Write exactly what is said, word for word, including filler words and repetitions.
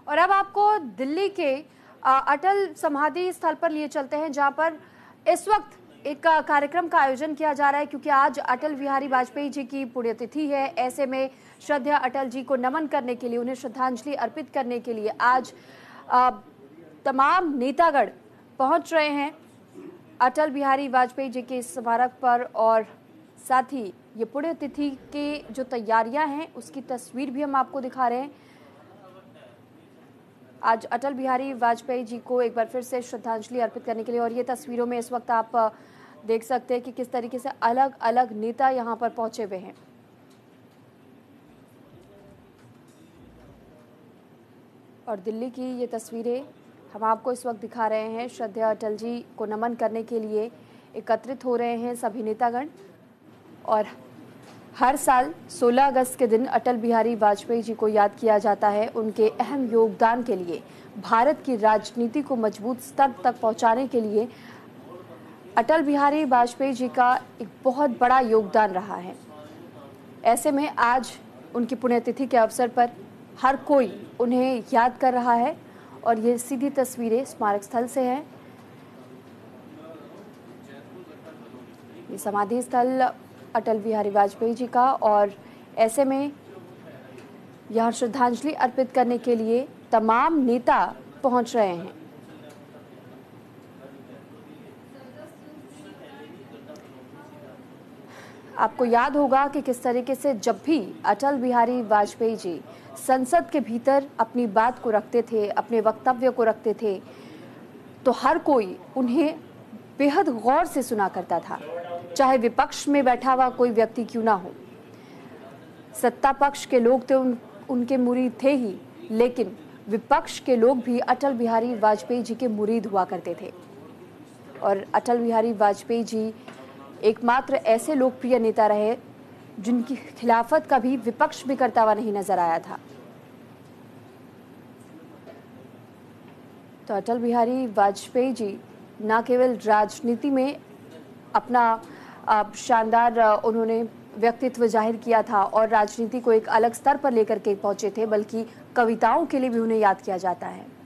और अब आपको दिल्ली के अटल समाधि स्थल पर लिए चलते हैं, जहां पर इस वक्त एक कार्यक्रम का आयोजन किया जा रहा है, क्योंकि आज अटल बिहारी वाजपेयी जी की पुण्यतिथि है। ऐसे में श्रद्धा अटल जी को नमन करने के लिए, उन्हें श्रद्धांजलि अर्पित करने के लिए आज आ, तमाम नेतागण पहुंच रहे हैं अटल बिहारी वाजपेयी जी के स्मारक पर। और साथ ही ये पुण्यतिथि के जो तैयारियां हैं उसकी तस्वीर भी हम आपको दिखा रहे हैं। आज अटल बिहारी वाजपेयी जी को एक बार फिर से श्रद्धांजलि अर्पित करने के लिए, और ये तस्वीरों में इस वक्त आप देख सकते हैं कि किस तरीके से अलग अलग नेता यहां पर पहुंचे हुए हैं। और दिल्ली की ये तस्वीरें हम आपको इस वक्त दिखा रहे हैं। श्रद्धा अटल जी को नमन करने के लिए एकत्रित हो रहे हैं सभी नेतागण। और हर साल सोलह अगस्त के दिन अटल बिहारी वाजपेयी जी को याद किया जाता है उनके अहम योगदान के लिए। भारत की राजनीति को मजबूत स्तर तक पहुंचाने के लिए अटल बिहारी वाजपेयी जी का एक बहुत बड़ा योगदान रहा है। ऐसे में आज उनकी पुण्यतिथि के अवसर पर हर कोई उन्हें याद कर रहा है। और ये सीधी तस्वीरें स्मारक स्थल से हैं। ये समाधि स्थल अटल बिहारी वाजपेयी जी का, और ऐसे में यहाँ श्रद्धांजलि अर्पित करने के लिए तमाम नेता पहुंच रहे हैं। आपको याद होगा कि किस तरीके से जब भी अटल बिहारी वाजपेयी जी संसद के भीतर अपनी बात को रखते थे, अपने वक्तव्य को रखते थे, तो हर कोई उन्हें बेहद गौर से सुना करता था, चाहे विपक्ष में बैठा हुआ कोई व्यक्ति क्यों ना हो। सत्ता पक्ष के लोग तो उन, उनके मुरीद थे ही, लेकिन विपक्ष के लोग भी अटल बिहारी वाजपेयी जी के मुरीद हुआ करते थे। और अटल बिहारी वाजपेयी जी एकमात्र ऐसे लोकप्रिय नेता रहे जिनकी खिलाफत कभी विपक्ष भी करता हुआ नहीं नजर आया था। तो अटल बिहारी वाजपेयी जी न केवल राजनीति में अपना शानदार उन्होंने व्यक्तित्व जाहिर किया था और राजनीति को एक अलग स्तर पर लेकर के पहुंचे थे, बल्कि कविताओं के लिए भी उन्हें याद किया जाता है।